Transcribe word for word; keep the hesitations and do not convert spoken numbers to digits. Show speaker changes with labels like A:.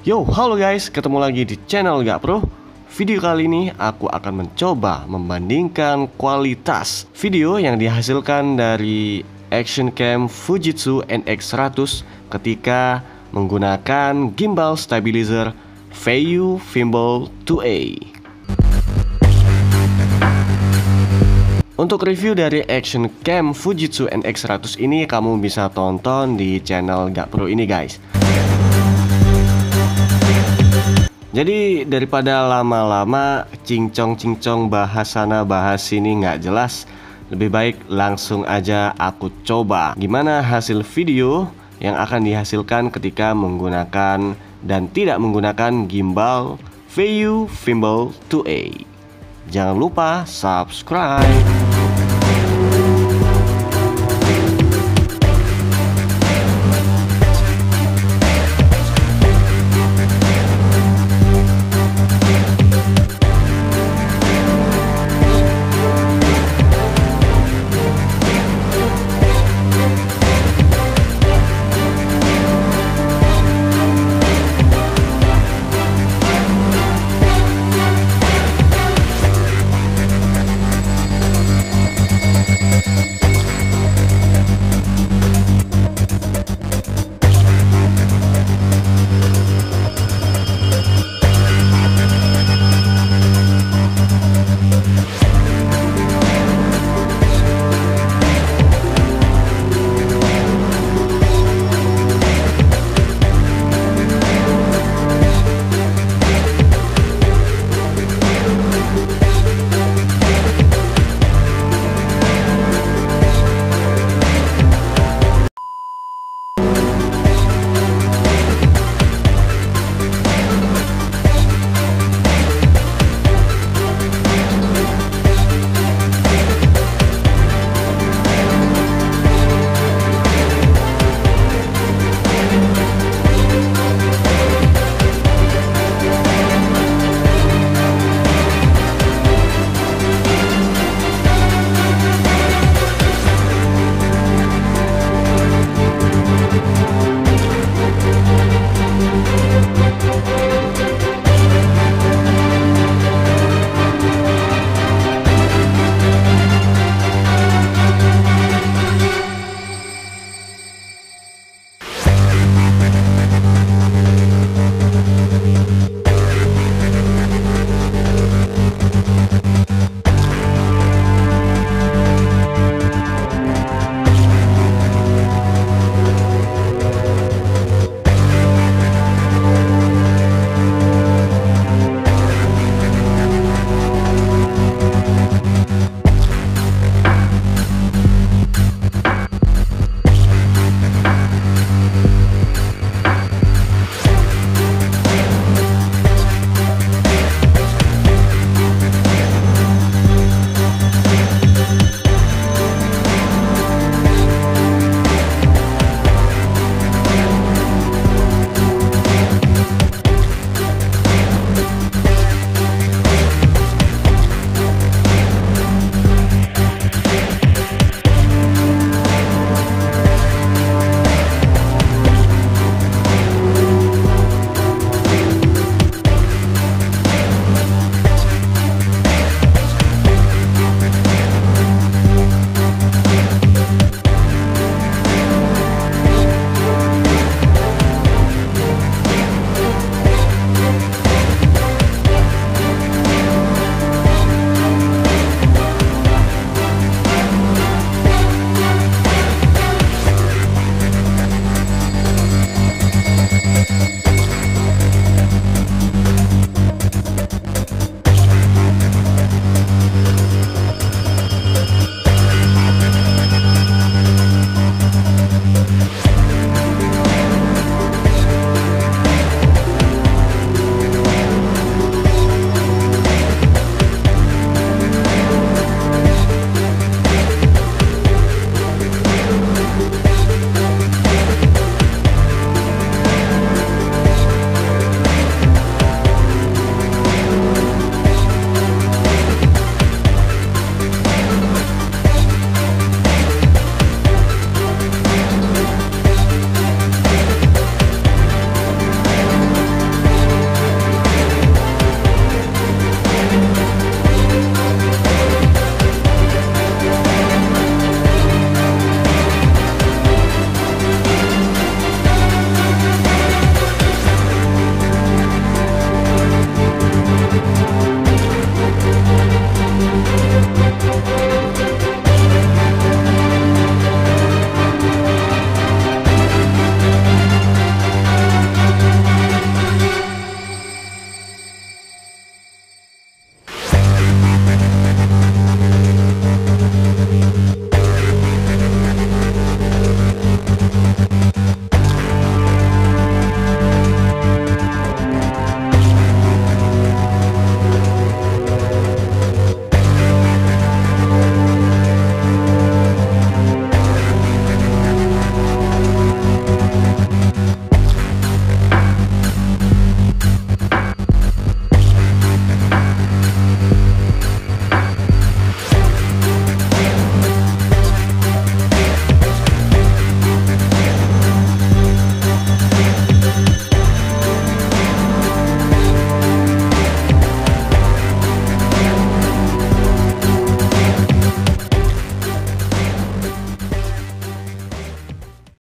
A: Yo, halo guys, ketemu lagi di channel Gapro. Video kali ini aku akan mencoba membandingkan kualitas video yang dihasilkan dari action cam Fujitsu N X seratus ketika menggunakan gimbal stabilizer Vayu Fimbul dua A. Untuk review dari action cam Fujitsu N X seratus ini kamu bisa tonton di channel Gapro ini guys. Jadi daripada lama-lama cincong-cincong bahas sana bahas sini nggak jelas, lebih baik langsung aja aku coba gimana hasil video yang akan dihasilkan ketika menggunakan dan tidak menggunakan gimbal Vayu Fimbul dua A. Jangan lupa subscribe.